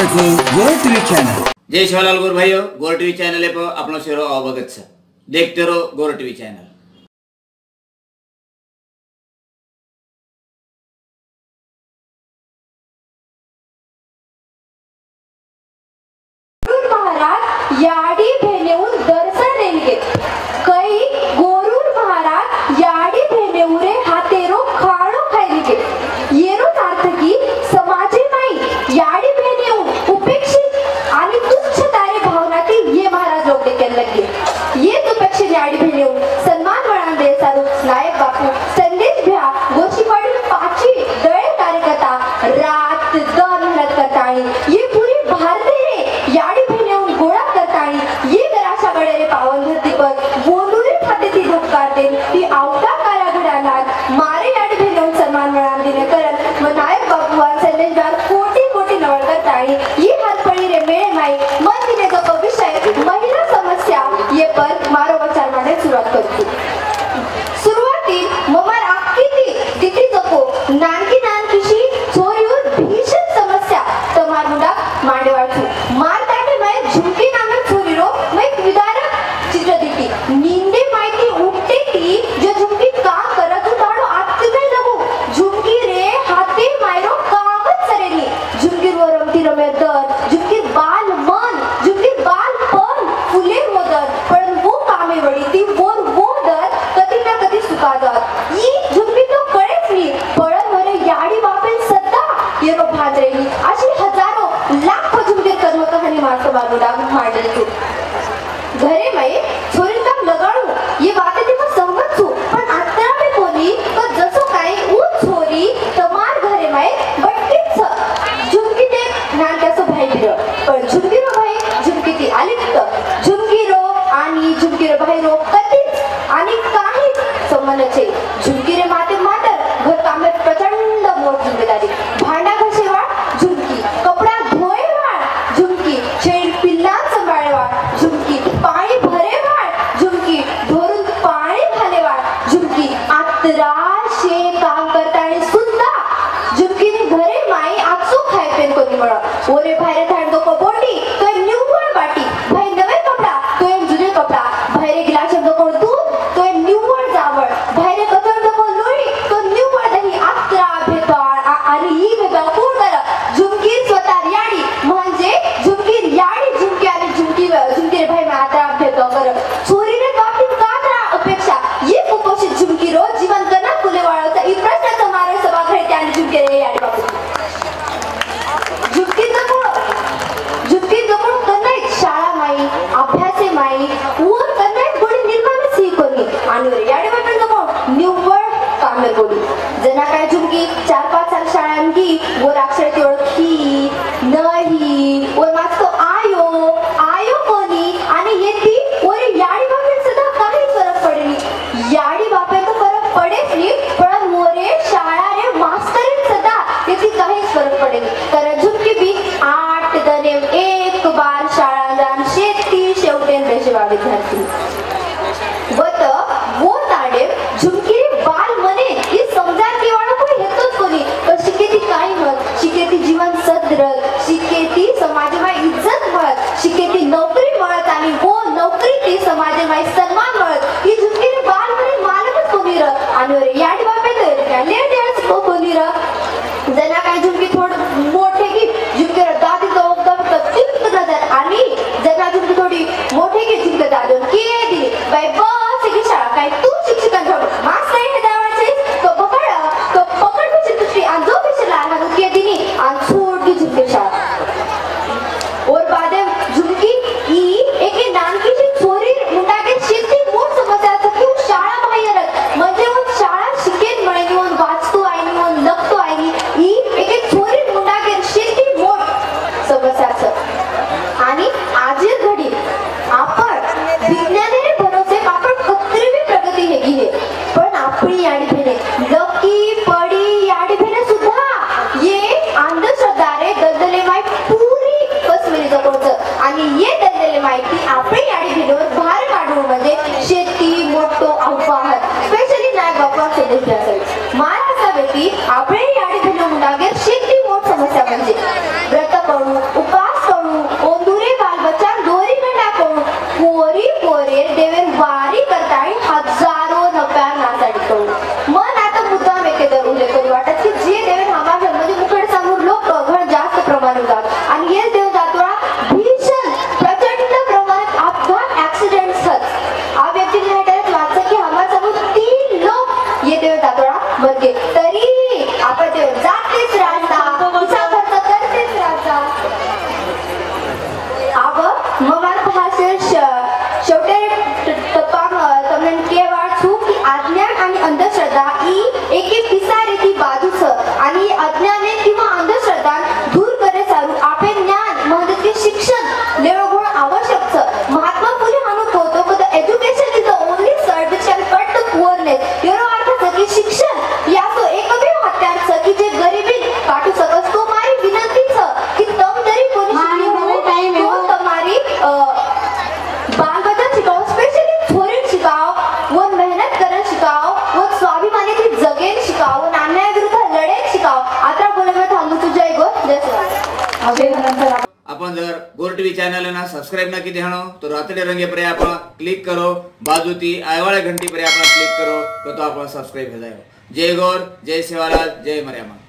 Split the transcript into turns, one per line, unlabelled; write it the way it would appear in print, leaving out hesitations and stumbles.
गोर TV channel.
जय शिवलाल गोर भाइयों, गोर टीवी चैनल पर अपनो सेरो अवगत छे। देखते रहो गोर टीवी चैनल।
महाराज याडी भेनेऊन दर्शन देणगे काही गोरूर महाराज याडी भेनेऊरे हातेरो खाणो खायलिगे येरो अर्थ की समाजे नाही याडी भेनेऊन उपेक्षित आणि तुच्छतारे भावनातील ये महाराज लोक केले लगे ये उपेक्षित याडी भेनेऊन सन्मान वळण दे सारू नायक बापू संदेश भ्या गोशीवाडी पाची दळे कार्यकर्ता रात दिन मेहनत करता आणि ये पूरी भारतीय याडी भेनेऊन गोळा करता आणि ये गराशा गडेरे पावन धरती पर बोलुरे खातेती धक्कारते ती आवता काळा घडाला मारे याडी भेनेऊन सन्मान वळण दिने करत व नायक बापू संदेश भ्या कोटी कोटी नवळ करता आणि ये हातपळी रे मेळ माई मन दिने जो विषय महिला समस्या ये पर मारो विचार मांडे सुरुवात करते सुरुवाती ममार आखीती दिती जको नानकी नानकीशी चोरीवर भीषण समस्या तमार मुंडा मांडे वाचू मारताने मैं झुमकी नामक चोरीरो मैं एक विदारक चित्र दिती निंदे माहिती उठते ती जो झुमकी काम करत ताडो आत्मे लगू झुमकी रे हाते मायरो कामच सरेनी झुमकी वर रमती रमे दर झुमकी बाल मन झुमकी बाल पण फुले मोदर पण वो कामे वडी ती वो दर कधी ना कधी सुका जात ई झुमकी तो कळेच नी पळत भरे याडी बापेन सत्ता येरो भाजरेनी अशी हजारो लाखो झुमके कर्म कहानी मारतो बाबूडा मांडले तू घरे मैं छोरीन काम लगाडू ये बाते ते मैं सहमत छु पण आता मी कोणी तो जसो काय उ छोरी तमार घरे मैं बटकीच झुमकी ते नानकासो भाई बिर पण झुमकी रो भाई झुमकी ती आलिप्त झुमकी रो आणि झुमकी रो भाई रो कधीच आणि काही संबंध छे झुमकी रे माते मातर घर कामे प्रचंड मोठ जिम्मेदारी भांडा घसेवाळ झुमकी कपडा धोयवाळ झुमकी छेड पिल्ला सांभाळवाळ झुमकी पाणी भरेवाळ झुमकी धोरून पाणी घालेवाळ झुमकी आत्राशे काम करताना सुद्धा झुमकीने घरे माई आचो खाय पेन कोणी मळ ओरे बाहेर थांड दो कबोटी तो निव्वळ बाटी भाई नवे कपडा तो जुने कपडा बाहेर गिलास दो कोण दूध तो निव्वळ जावळ बाहेर कचर दो कोण लोणी तो निव्वळ दही आत्रा भेदाळ आणि ही भेदाळ कोण कर झुमकी स्वतः याडी म्हणजे झुमकी याडी झुमकी आणि झुमकी रे भाई मैं आत्रा भेदाळ कर चोरीने बाबतीत कात्रा अपेक्षा ये कुपोषित झुमकी रो जीवन कना कुले वाळवता ई प्रश्न तुम्हारे सभागृह आणि झुमकी रे याडी बाबू झुमकी जपून कन्नाय शाळा माई अभ्यासे माई वर कन्नाय गोडी निर्माण शिकोनी आणि रे याडी बाबू जपून निव्वळ कामे गोडी जना काय झुमकी 4-5 साल शाळांकी वर अक्षराची ओळखी नाही वर वाचतो आयो कोणी आणि येती वर याडी बाबू सुद्धा काही फरक पडेनी याडी बाबू तो फरक पडेच नी पण मोरे शाळा रे मास्तर सुद्धा याची काहीच फरक पडेनी कारण झुमकी बी 8 दने एक बार शाळा जाण शेती शेवटेन बेशवा विद्यार्थी वत वो ताडे झुमकी रे बाल मने ही समजा की वाला कोणी हेतोच कोणी पण शिकेती काय मत शिकेती जीवन सदरल शिकेती समाजमा इज्जत मत शिकेती नोकरी मत आणि वो नोकरी ती समाजमा सन्मान मत ही झुमकी रे बाल मने मालकच कोणी र आणि रे याडी बापे तर काय लेडेस कोणी र जना काय झुमकी थोड मोठे की झुमकी रे दादी तो तिप्त नजर आणि जना झुमकी थोडी मोठे की झुमकी दादून की दिली बाय बस की शाळा काय तू शिक्षकांचा मास्तर हे दावाचे तो पकड दुसरी आणि जो पेशला हा की दिनी आणि छोड की झुमकी शाळा और बादे झुमकी ई एके नानकीची चोरी मुंडा के शेती मोठ समस्या की शाळा बाहेरच म्हणजे मग शाळा शिकेन म्हणे वन वाचतो आहे नी वन लखतो आहे नी ई एके चोरी मुंडा के शेती मोठ समस्या आणि आजर घडी आपण विज्ञानाने भरोसे आपण कत्रीवी प्रगती हे घे पण आपली याडी भेने लकी पडी याडी भेने सुद्धा ये अंधश्रद्धा रे दलदले माई पूरी कसमेली जपवचं आणि ये दलदले माहिती आपली याडी भेनेवर भार काढू म्हणजे शेती मोठो आव्हान स्पेशली नायक बापा सदस्य असेल महाराष्ट्र व्यक्ती आपली याडी भेने मुंडागे शेती मोठ समस्या म्हणजे व्रत करू उपा म्हणे की जगेन शिकाव अन्यायाविरुद्ध लढेन शिकाव आता बोलवे थांबू तुझ्या गो जय अभिनंदन
अपन जर गोर टीवी चैनल ना सब्सक्राइब ना की हाणो तो रातडे रंगे पर आपण क्लिक करो बाजू थी आय वाले घंटी पर आपण क्लिक करो तो आपण सब्सक्राइब हो जाए। जय गौर जय सेवालाल जय मर्यामा।